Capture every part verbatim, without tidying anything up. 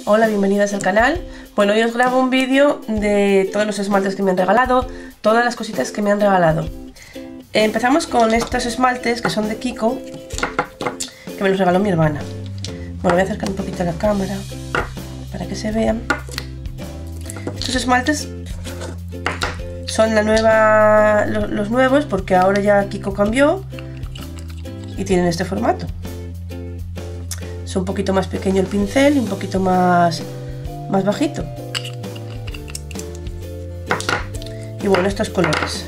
Hola, bienvenidas al canal. Bueno, hoy os grabo un vídeo de todos los esmaltes que me han regalado, todas las cositas que me han regalado. Empezamos con estos esmaltes que son de Kiko, que me los regaló mi hermana. Bueno, voy a acercar un poquito la cámara para que se vean. Estos esmaltes son la nueva, los, los nuevos, porque ahora ya Kiko cambió y tienen este formato. Es un poquito más pequeño el pincel y un poquito más, más bajito. Y bueno, estos colores.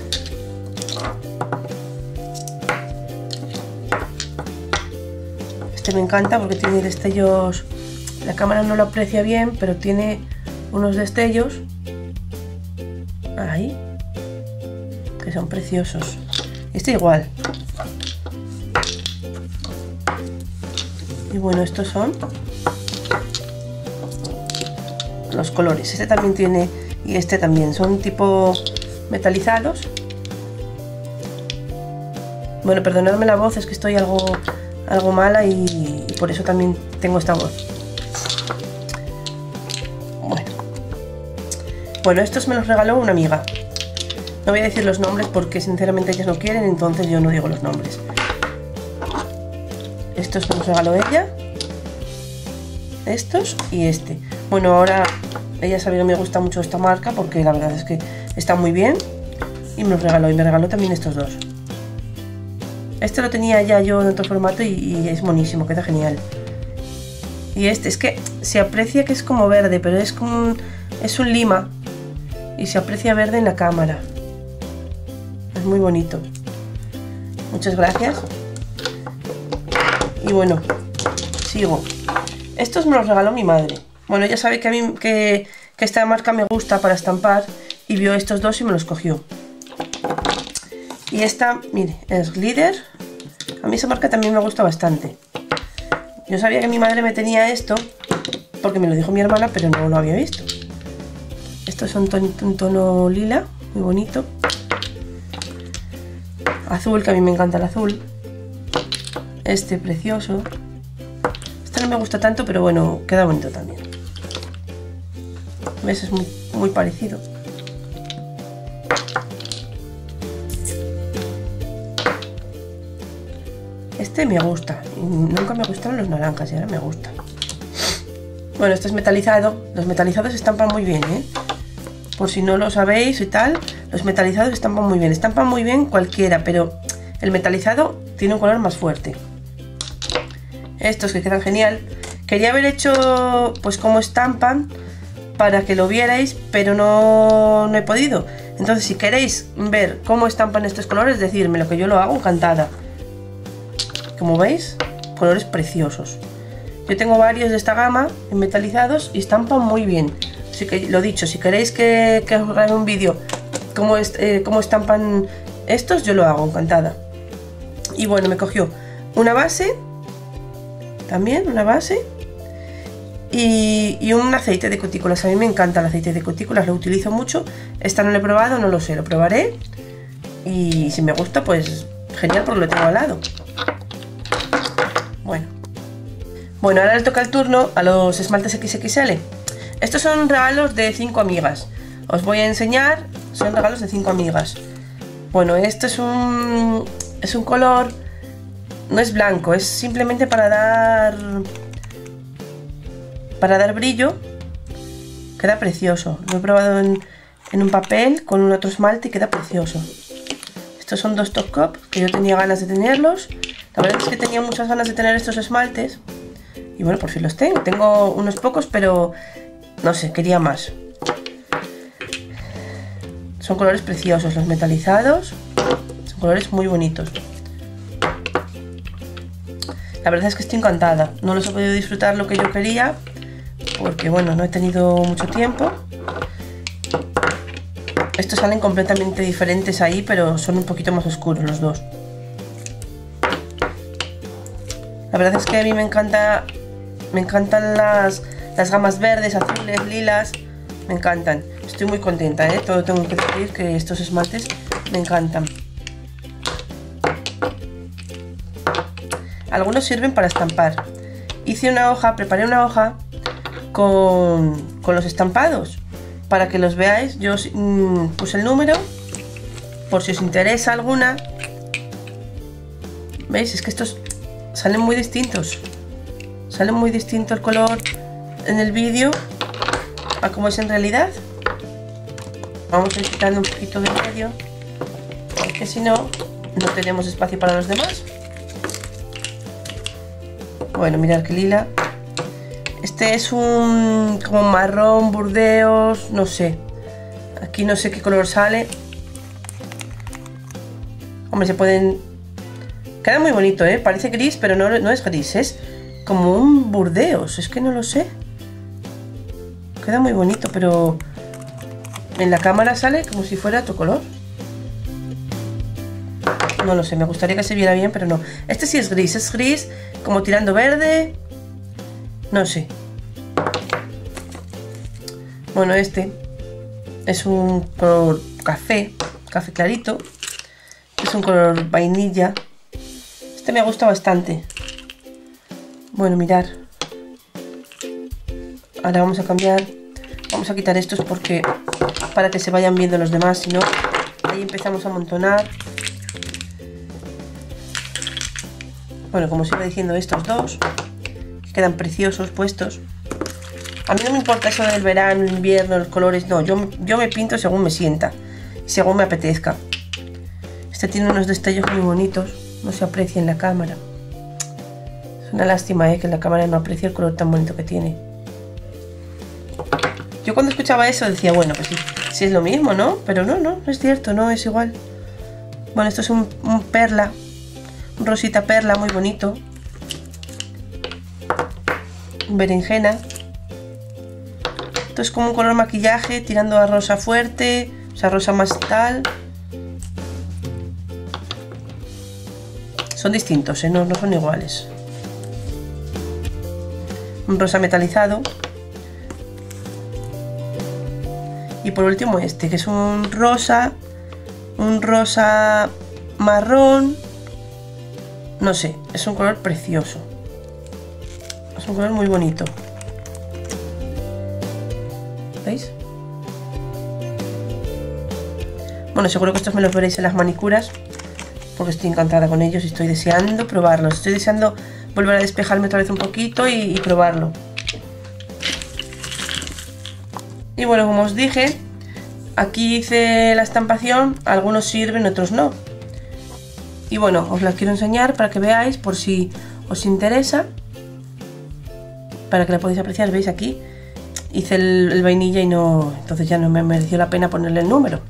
Este me encanta porque tiene destellos. La cámara no lo aprecia bien, pero tiene unos destellos ahí que son preciosos. Este igual. Y bueno, estos son los colores. Este también tiene, y este también, son tipo metalizados. Bueno, perdonadme la voz, es que estoy algo, algo mala y, y por eso también tengo esta voz. Bueno. Bueno, estos me los regaló una amiga. No voy a decir los nombres porque sinceramente ellas no quieren, entonces yo no digo los nombres. Estos me los regaló ella, estos y este. Bueno, ahora ella sabe que me gusta mucho esta marca porque la verdad es que está muy bien y me los regaló, y me regaló también estos dos. Este lo tenía ya yo en otro formato y, y es monísimo, queda genial. Y este es que se aprecia que es como verde, pero es como un, es un lima y se aprecia verde en la cámara. Es muy bonito. Muchas gracias. Y bueno, sigo. Estos me los regaló mi madre. Bueno, ella sabe que a mí que, que esta marca me gusta para estampar y vio estos dos y me los cogió. Y esta, mire, es Glitter. A mí esa marca también me gusta bastante. Yo sabía que mi madre me tenía esto porque me lo dijo mi hermana, pero no lo había visto. Estos son ton, un tono lila, muy bonito. Azul, que a mí me encanta el azul. Este precioso. Este no me gusta tanto, pero bueno, queda bonito también. ¿Ves? Es muy, muy parecido. Este me gusta. Nunca me gustaron los naranjas y ahora me gusta. Bueno, este es metalizado. Los metalizados estampan muy bien, ¿eh? Por si no lo sabéis y tal, los metalizados estampan muy bien. Estampan muy bien cualquiera, pero el metalizado tiene un color más fuerte. Estos que quedan genial. Quería haber hecho pues cómo estampan para que lo vierais, pero no, no he podido. Entonces, si queréis ver cómo estampan estos colores, decírmelo, que yo lo hago encantada. Como veis, colores preciosos. Yo tengo varios de esta gama en metalizados y estampan muy bien. Así que lo dicho, si queréis que, que os grabe un vídeo cómo, es, eh, cómo estampan estos, yo lo hago encantada. Y bueno, me cogió una base. También una base y, y un aceite de cutículas. A mí me encanta el aceite de cutículas, lo utilizo mucho. Esta no lo he probado, no lo sé, lo probaré y si me gusta pues genial porque lo tengo al lado. Bueno, bueno, ahora le toca el turno a los esmaltes equis equis ele. Estos son regalos de cinco amigas. Os voy a enseñar, son regalos de cinco amigas. Bueno, este es un, es un color. No es blanco, es simplemente para dar para dar brillo. Queda precioso. Lo he probado en, en un papel con un otro esmalte y queda precioso. Estos son dos Top Coat que yo tenía ganas de tenerlos. La verdad es que tenía muchas ganas de tener estos esmaltes y bueno, por fin los tengo. Tengo unos pocos, pero no sé, quería más. Son colores preciosos, los metalizados. Son colores muy bonitos. La verdad es que estoy encantada. No los he podido disfrutar lo que yo quería porque bueno, no he tenido mucho tiempo. Estos salen completamente diferentes ahí, pero son un poquito más oscuros los dos. La verdad es que a mí me encanta, me encantan las, las gamas verdes, azules, lilas. Me encantan. Estoy muy contenta, ¿eh? Todo tengo que decir que estos esmaltes me encantan. Algunos sirven para estampar. Hice una hoja, preparé una hoja con, con los estampados. Para que los veáis, yo mmm, puse el número, por si os interesa alguna. ¿Veis? Es que estos salen muy distintos. Salen muy distinto el color en el vídeo a como es en realidad. Vamos a ir quitando un poquito de medio, porque si no, no tenemos espacio para los demás. Bueno, mirad qué lila. Este es un como marrón, burdeos, no sé. Aquí no sé qué color sale. Hombre, se pueden... Queda muy bonito, ¿eh? Parece gris, pero no, no es gris, es como un burdeos. Es que no lo sé. Queda muy bonito, pero en la cámara sale como si fuera otro color. No lo sé, me gustaría que se viera bien, pero no. Este sí es gris, es gris, como tirando verde. No sé. Bueno, este es un color café, café clarito. Es un color vainilla. Este me gusta bastante. Bueno, mirad. Ahora vamos a cambiar. Vamos a quitar estos porque para que se vayan viendo los demás, si no, ahí empezamos a amontonar. Bueno, como os iba diciendo, estos dos que quedan preciosos puestos. A mí no me importa eso del verano, el invierno, los colores, no, yo, yo me pinto según me sienta y según me apetezca. Este tiene unos destellos muy bonitos, no se aprecia en la cámara. Es una lástima, ¿eh? Que en la cámara no aprecia el color tan bonito que tiene. Yo cuando escuchaba eso decía, bueno, pues sí, sí es lo mismo, ¿no? Pero no, no, no es cierto, no es igual. Bueno, esto es un, un perla, un rosita perla muy bonito. Un berenjena. Esto es como un color maquillaje tirando a rosa fuerte, o sea, rosa más tal. Son distintos, ¿eh? No, no son iguales. Un rosa metalizado. Y por último este, que es un rosa, un rosa marrón. No sé, es un color precioso. Es un color muy bonito. ¿Veis? Bueno, seguro que estos me los veréis en las manicuras, porque estoy encantada con ellos y estoy deseando probarlos. Estoy deseando volver a despejarme otra vez un poquito y, y probarlo. Y bueno, como os dije, aquí hice la estampación, algunos sirven, otros no. Y bueno, os las quiero enseñar para que veáis, por si os interesa, para que la podáis apreciar. ¿Veis? Aquí hice el, el vainilla y no, entonces ya no me mereció la pena ponerle el número.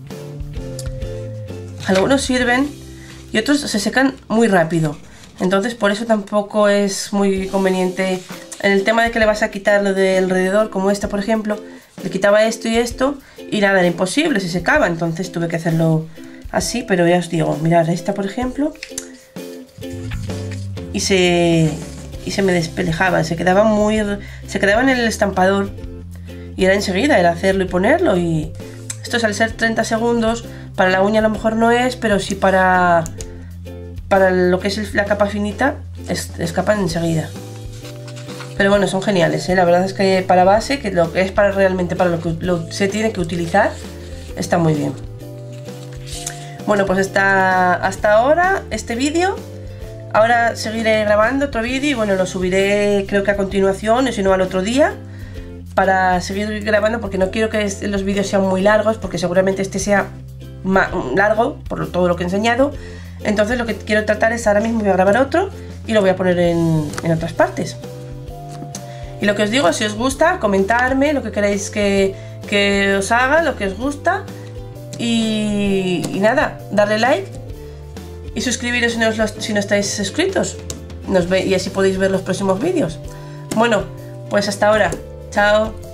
Algunos sirven y otros se secan muy rápido, entonces por eso tampoco es muy conveniente. En el tema de que le vas a quitar lo de alrededor, como este por ejemplo, le quitaba esto y esto y nada, era imposible, se secaba, entonces tuve que hacerlo así. Pero ya os digo, mirad esta por ejemplo, y se, y se me despelejaba, se quedaba muy, se quedaba en el estampador y era enseguida, era hacerlo y ponerlo. Y esto al ser treinta segundos, para la uña a lo mejor no es, pero sí para, para lo que es la capa finita, es, escapan enseguida. Pero bueno, son geniales, ¿eh? La verdad es que para base, que lo que es para realmente para lo que lo, se tiene que utilizar, está muy bien. Bueno, pues hasta, hasta ahora este vídeo. Ahora seguiré grabando otro vídeo y bueno, lo subiré creo que a continuación, o si no al otro día, para seguir grabando, porque no quiero que los vídeos sean muy largos, porque seguramente este sea más largo por todo lo que he enseñado. Entonces lo que quiero tratar es, ahora mismo voy a grabar otro y lo voy a poner en, en otras partes. Y lo que os digo, si os gusta, comentarme lo que queréis que, que os haga, lo que os gusta. Y, y nada, darle like y suscribiros si no, os, si no estáis suscritos. Nos ve, y así podéis ver los próximos vídeos. Bueno, pues hasta ahora. Chao.